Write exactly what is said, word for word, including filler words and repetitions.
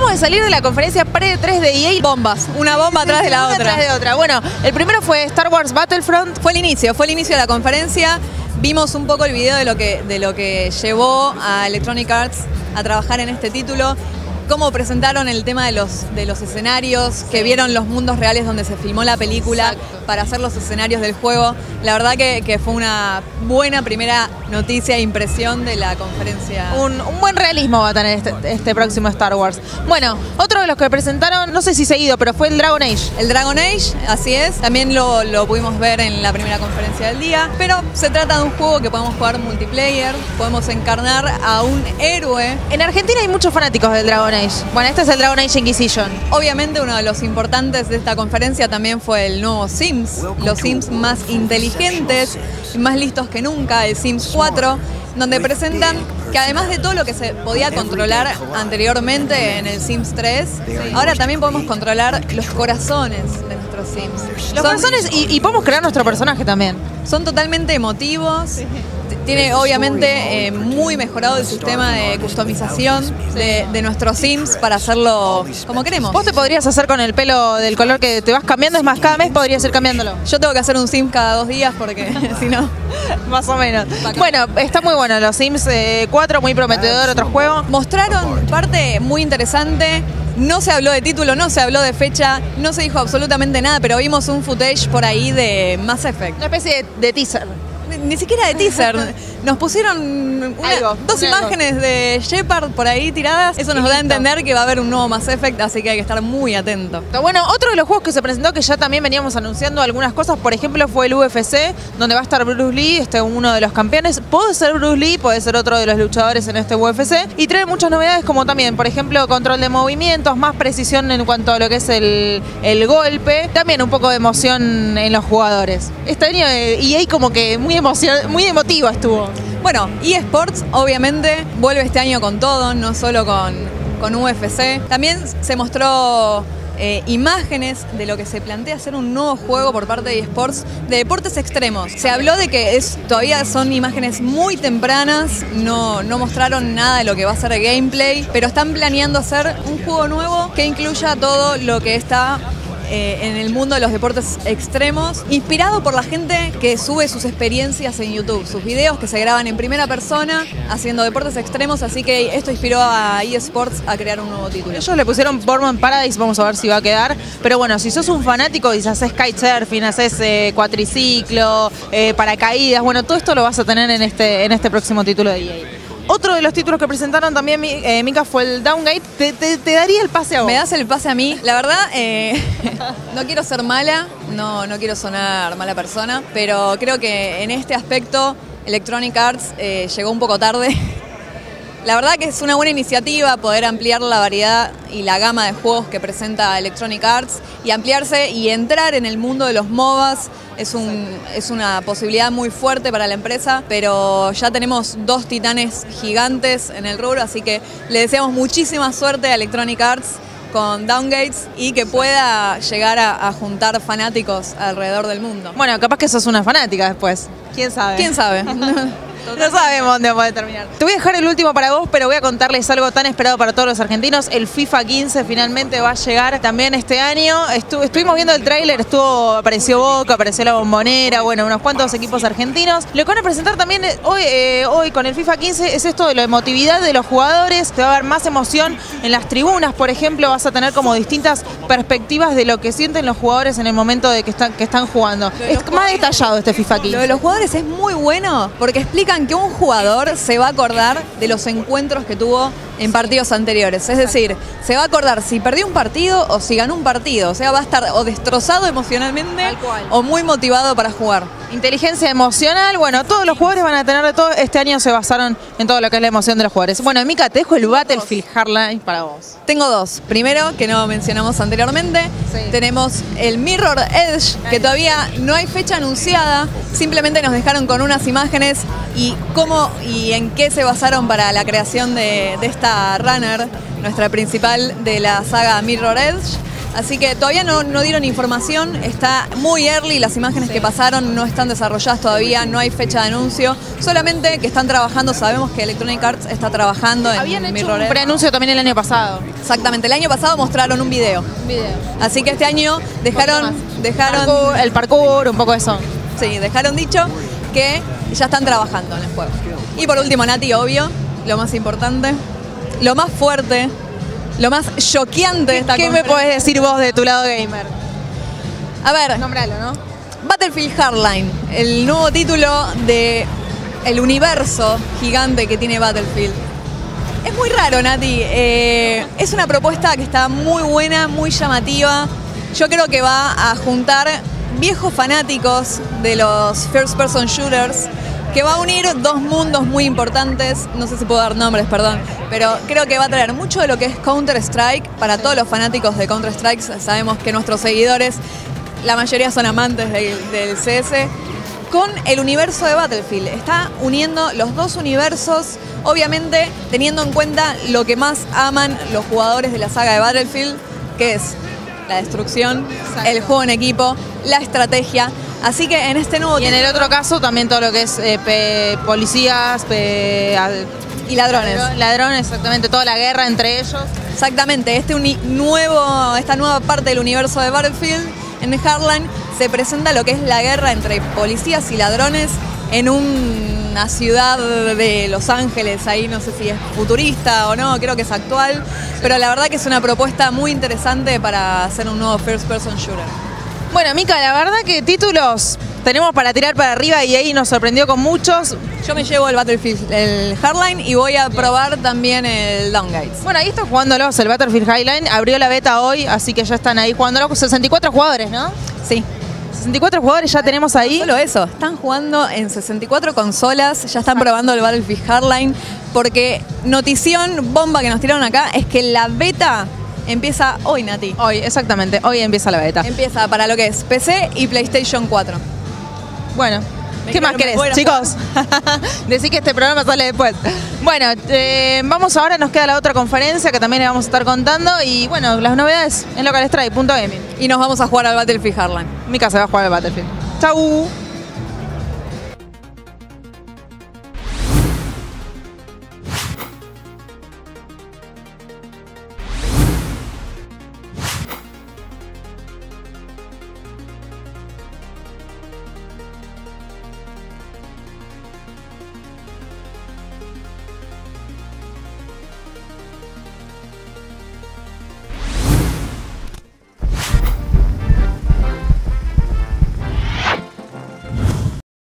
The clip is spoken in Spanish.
Acabamos de salir de la conferencia pre tres de E A. Bombas, una bomba atrás de la una otra. Atrás de otra. Bueno, el primero fue Star Wars Battlefront. Fue el inicio, fue el inicio de la conferencia. Vimos un poco el video de lo que, de lo que llevó a Electronic Arts a trabajar en este título. Cómo presentaron el tema de los, de los escenarios, sí. Que vieron los mundos reales donde se filmó la película. Exacto. Para hacer los escenarios del juego. La verdad que, que fue una buena primera noticia e impresión de la conferencia. Un, un buen realismo va a tener este, este próximo Star Wars. Bueno, otro de los que presentaron, no sé si seguido, pero fue el Dragon Age. El Dragon Age, así es. También lo, lo pudimos ver en la primera conferencia del día. Pero se trata de un juego que podemos jugar multiplayer. Podemos encarnar a un héroe. En Argentina hay muchos fanáticos del Dragon Age. Bueno, este es el Dragon Age Inquisition. Obviamente uno de los importantes de esta conferencia también fue el nuevo Sims. Los Sims más inteligentes y más listos que nunca, el Sims cuatro, donde presentan que además de todo lo que se podía controlar anteriormente en el Sims tres, ahora también podemos controlar los corazones de nuestros Sims. Los Son, corazones y, y podemos crear nuestro personaje también. Son totalmente emotivos. Sí. Tiene obviamente eh, muy mejorado el sistema de customización de, de nuestros Sims para hacerlo como queremos. Vos te podrías hacer con el pelo del color que te vas cambiando, es más, cada mes podrías ir cambiándolo. Yo tengo que hacer un Sim cada dos días porque si no... Más o menos. Bueno, está muy bueno los Sims eh, cuatro, muy prometedor, otro juego. Mostraron parte muy interesante. No se habló de título, no se habló de fecha, no se dijo absolutamente nada, pero vimos un footage por ahí de Mass Effect. Una especie de, de teaser. Ni siquiera de teaser. Nos pusieron una, Algo, dos imágenes de Shepard por ahí tiradas. Eso nos da a entender que va a haber un nuevo Mass Effect, así que hay que estar muy atento. Bueno, otro de los juegos que se presentó, que ya también veníamos anunciando algunas cosas, por ejemplo, fue el U F C, donde va a estar Bruce Lee, este, uno de los campeones. Puede ser Bruce Lee, puede ser otro de los luchadores en este U F C. Y trae muchas novedades, como también, por ejemplo, control de movimientos, más precisión en cuanto a lo que es el, el golpe. También un poco de emoción en los jugadores. Este año E A como que muy emoción, muy emotivo estuvo. Bueno, eSports obviamente vuelve este año con todo, no solo con, con U F C. También se mostró eh, imágenes de lo que se plantea hacer un nuevo juego por parte de eSports de deportes extremos. Se habló de que es, todavía son imágenes muy tempranas, no, no mostraron nada de lo que va a ser el gameplay, pero están planeando hacer un juego nuevo que incluya todo lo que está Eh, en el mundo de los deportes extremos, inspirado por la gente que sube sus experiencias en YouTube, sus videos que se graban en primera persona haciendo deportes extremos, así que esto inspiró a eSports a crear un nuevo título. Ellos le pusieron Borderlands Paradise, vamos a ver si va a quedar, pero bueno, si sos un fanático y si haces kitesurfing, haces eh, cuatriciclo, eh, paracaídas, bueno, todo esto lo vas a tener en este, en este próximo título de E A. Otro de los títulos que presentaron también, eh, Mica, fue el Downgate. Te, te, te daría el pase a vos. ¿Me das el pase a mí? La verdad, eh, no quiero ser mala, no, no quiero sonar mala persona, pero creo que en este aspecto Electronic Arts eh, llegó un poco tarde. La verdad que es una buena iniciativa poder ampliar la variedad y la gama de juegos que presenta Electronic Arts y ampliarse y entrar en el mundo de los MOBAs. Es, un, es una posibilidad muy fuerte para la empresa, pero ya tenemos dos titanes gigantes en el rubro, así que le deseamos muchísima suerte a Electronic Arts con Downgates y que pueda llegar a, a juntar fanáticos alrededor del mundo. Bueno, capaz que sos una fanática después. ¿Quién sabe? ¿Quién sabe? No sabemos dónde va a terminar. Te voy a dejar el último para vos, pero voy a contarles algo tan esperado para todos los argentinos. El FIFA quince finalmente va a llegar también este año. Estu estuvimos viendo el tráiler, estuvo, apareció Boca, apareció la Bombonera, bueno, unos cuantos equipos argentinos. Lo que van a presentar también hoy, eh, hoy con el FIFA quince es esto de la emotividad de los jugadores. Te va a haber más emoción en las tribunas, por ejemplo. Vas a tener como distintas perspectivas de lo que sienten los jugadores en el momento de que están, que están jugando. Es más detallado este FIFA quince. Lo de los jugadores es muy bueno porque explica que un jugador se va a acordar de los encuentros que tuvo en partidos anteriores. Es decir, se va a acordar si perdió un partido o si ganó un partido. O sea, va a estar o destrozado emocionalmente o muy motivado para jugar. Inteligencia emocional, bueno, todos los jugadores van a tener de todo. Este año se basaron en todo lo que es la emoción de los jugadores. Bueno, Mica, te dejo el Battlefield Hardline para vos. Tengo dos. Primero, que no mencionamos anteriormente, sí. Tenemos el Mirror Edge, que todavía no hay fecha anunciada, simplemente nos dejaron con unas imágenes y cómo y en qué se basaron para la creación de, de esta runner, nuestra principal de la saga Mirror Edge. Así que todavía no, no dieron información, está muy early, las imágenes Sí. que pasaron no están desarrolladas todavía, no hay fecha de anuncio, solamente que están trabajando, sabemos que Electronic Arts está trabajando en Habían hecho Mirror un Edge. preanuncio también el año pasado. Exactamente, el año pasado mostraron un video, Un video. así que este año dejaron, dejaron, Parkour, el parkour, un poco de eso. sí, dejaron dicho que ya están trabajando en el juego. Y por último, Nati, obvio, lo más importante, lo más fuerte, lo más choqueante de esta ¿Qué me conferencia. podés decir vos de tu lado gamer? A ver, Nombralo, ¿no? Battlefield Hardline, el nuevo título de el universo gigante que tiene Battlefield. Es muy raro, Nati. Eh, es una propuesta que está muy buena, muy llamativa. Yo creo que va a juntar viejos fanáticos de los first person shooters, que va a unir dos mundos muy importantes, no sé si puedo dar nombres, perdón, pero creo que va a traer mucho de lo que es Counter-Strike para todos los fanáticos de Counter-Strike. Sabemos que nuestros seguidores, la mayoría son amantes del, del C S, con el universo de Battlefield. Está uniendo los dos universos, obviamente teniendo en cuenta lo que más aman los jugadores de la saga de Battlefield, que es la destrucción, Exacto. el juego en equipo, la estrategia. Así que en este nuevo Y en el otro caso también todo lo que es eh, pe- policías, pe- al- y ladrones. ladrones, exactamente, toda la guerra entre ellos. Exactamente, este uni- nuevo, esta nueva parte del universo de Battlefield en Hardline se presenta lo que es la guerra entre policías y ladrones en una ciudad de Los Ángeles, ahí no sé si es futurista o no, creo que es actual, pero la verdad que es una propuesta muy interesante para hacer un nuevo first person shooter. Bueno, Mica, la verdad que títulos tenemos para tirar para arriba y ahí nos sorprendió con muchos. Yo me llevo el Battlefield, el Hardline, y voy a probar también el Downgates. Bueno, ahí está jugándolos, el Battlefield Hardline abrió la beta hoy, así que ya están ahí jugándolos, sesenta y cuatro jugadores, ¿no? Sí. sesenta y cuatro jugadores ya tenemos ahí. Solo eso, están jugando en sesenta y cuatro consolas, ya están probando el Battlefield Hardline, porque notición bomba que nos tiraron acá es que la beta empieza hoy, Nati. Hoy, exactamente, hoy empieza la beta. Empieza para lo que es P C y PlayStation cuatro. Bueno, Me ¿qué quiero- más me querés, voy a chicos? Decí que este programa sale después. Bueno, eh, vamos ahora, nos queda la otra conferencia que también le vamos a estar contando y bueno, las novedades en localstrike punto gaming. Y nos vamos a jugar al Battlefield Hardline. Mica se va a jugar al Battlefield. Chau.